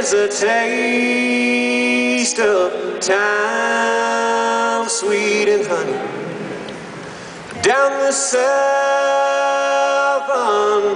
is a taste of time, sweet and honey, down the southern